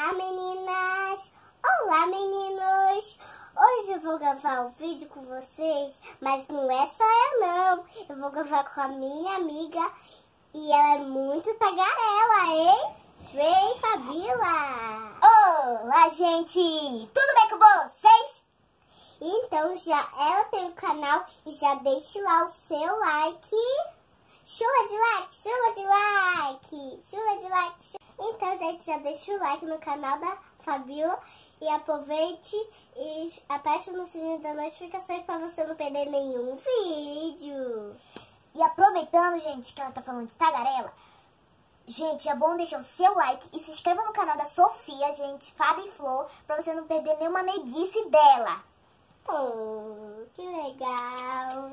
Olá, meninas! Olá, meninos! Hoje eu vou gravar um vídeo com vocês, mas não é só eu não. Eu vou gravar com a minha amiga e ela é muito tagarela, hein? Vem, Fabíola! Olá, gente! Tudo bem com vocês? Então, ela tem um canal e já deixe lá o seu like. Chuva de like, chuva de like, chuva de like. Então, gente, já deixa o like no canal da Fabíola e aproveite e aperte no sininho das notificações para você não perder nenhum vídeo. E aproveitando, gente, que ela tá falando de tagarela, gente, é bom deixar o seu like e se inscreva no canal da Sofia, gente, Fada e Flor, pra você não perder nenhuma meiguice dela. Oh, que legal.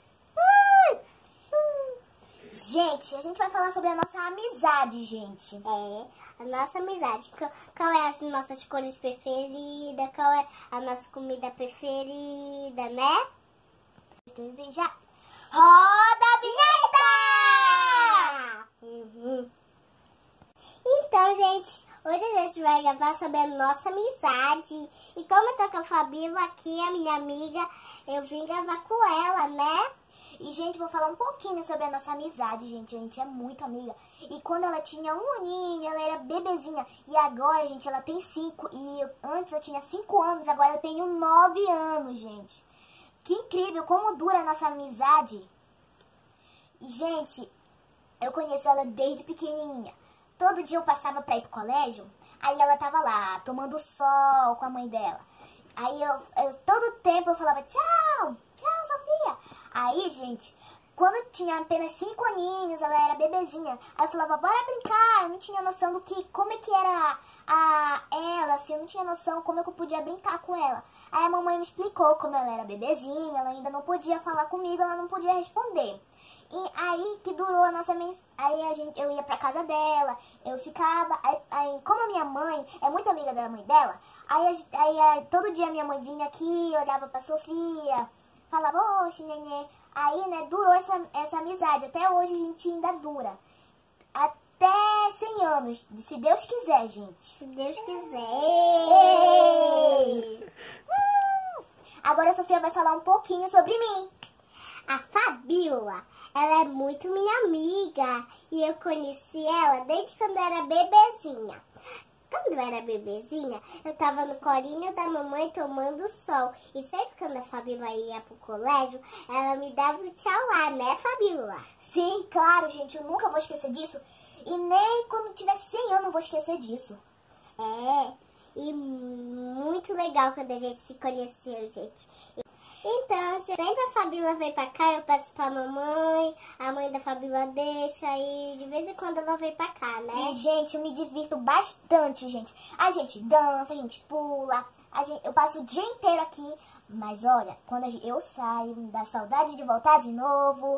Gente, a gente vai falar sobre a nossa amizade, gente. É, a nossa amizade. Qual é as nossas cores preferidas? Qual é a nossa comida preferida, né? Já. Roda a vinheta! Uhum. Então, gente, hoje a gente vai gravar sobre a nossa amizade. E como eu tô com a Fabíola aqui, a minha amiga, eu vim gravar com ela, né? E, gente, vou falar um pouquinho sobre a nossa amizade, gente. A gente é muito amiga. E quando ela tinha 1 aninho, ela era bebezinha. E agora, gente, ela tem 5. E antes eu tinha 5 anos, agora eu tenho 9 anos, gente. Que incrível, como dura a nossa amizade. E, gente, eu conheço ela desde pequenininha. Todo dia eu passava pra ir pro colégio, aí ela tava lá, tomando sol com a mãe dela. Aí todo tempo eu falava, tchau, tchau, Sofia. Aí, gente, quando eu tinha apenas 5 aninhos, ela era bebezinha. Aí eu falava, bora brincar. Eu não tinha noção como é que era ela, assim, eu não tinha noção como é que eu podia brincar com ela. Aí a mamãe me explicou como ela era bebezinha, ela ainda não podia falar comigo, ela não podia responder. E aí que durou a nossa aí eu ia pra casa dela, eu ficava, aí como a minha mãe é muito amiga da mãe dela, aí todo dia minha mãe vinha aqui, olhava pra Sofia, falava, oxe, nenê. Aí, né, durou essa amizade. Até hoje a gente ainda dura. Até 100 anos, se Deus quiser, gente. Se Deus quiser. Ei! Agora a Sofia vai falar um pouquinho sobre mim. A Fabíola, ela é muito minha amiga. E eu conheci ela desde quando eu era bebezinha. Quando eu era bebezinha, eu tava no colinho da mamãe tomando sol. E sempre quando a Fabíola ia pro colégio, ela me dava um tchau lá, né, Fabíola? Sim, claro, gente, eu nunca vou esquecer disso. E nem quando tiver 100 anos eu vou esquecer disso. É, e muito legal quando a gente se conheceu, gente. Então, sempre a Fabíola vem pra cá, eu peço pra mamãe, a mãe da Fabíola deixa e de vez em quando ela vem pra cá, né? E, gente, eu me divirto bastante, gente. A gente dança, a gente pula, eu passo o dia inteiro aqui. Mas, olha, quando eu saio, me dá saudade de voltar de novo.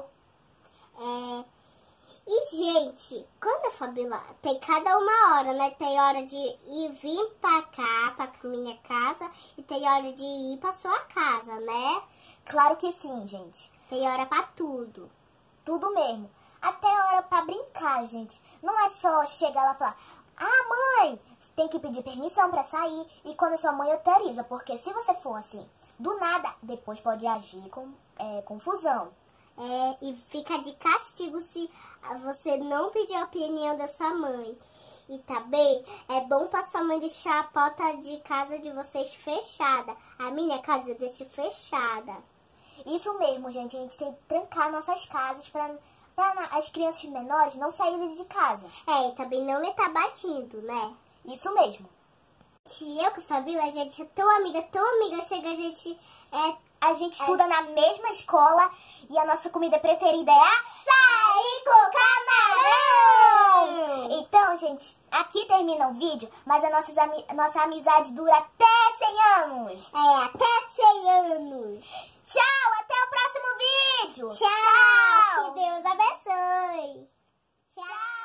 E, gente, quando a Fabíola tem cada uma hora, né? Tem hora de ir vir pra cá, pra minha casa, e tem hora de ir pra sua casa, né? Claro que sim, gente. Tem hora pra tudo. Tudo mesmo. Até hora pra brincar, gente. Não é só chegar lá e falar, mãe, você tem que pedir permissão pra sair. E quando a sua mãe autoriza, porque se você for assim, do nada, depois pode agir com confusão. E fica de castigo se você não pedir a opinião da sua mãe. E também é bom pra sua mãe deixar a porta de casa de vocês fechada. A minha casa eu deixo fechada. Isso mesmo, gente. A gente tem que trancar nossas casas pra as crianças menores não saírem de casa. E também não me tá batendo, né? Isso mesmo. E eu com a Fabíola, a gente é tão amiga, chega a gente estuda na mesma escola e a nossa comida preferida é açaí com camarão! Então, gente, aqui termina o vídeo, mas a nossa amizade dura até 100 anos! Até 100 anos! Tchau, até o próximo vídeo! Tchau! Que Deus abençoe! Tchau!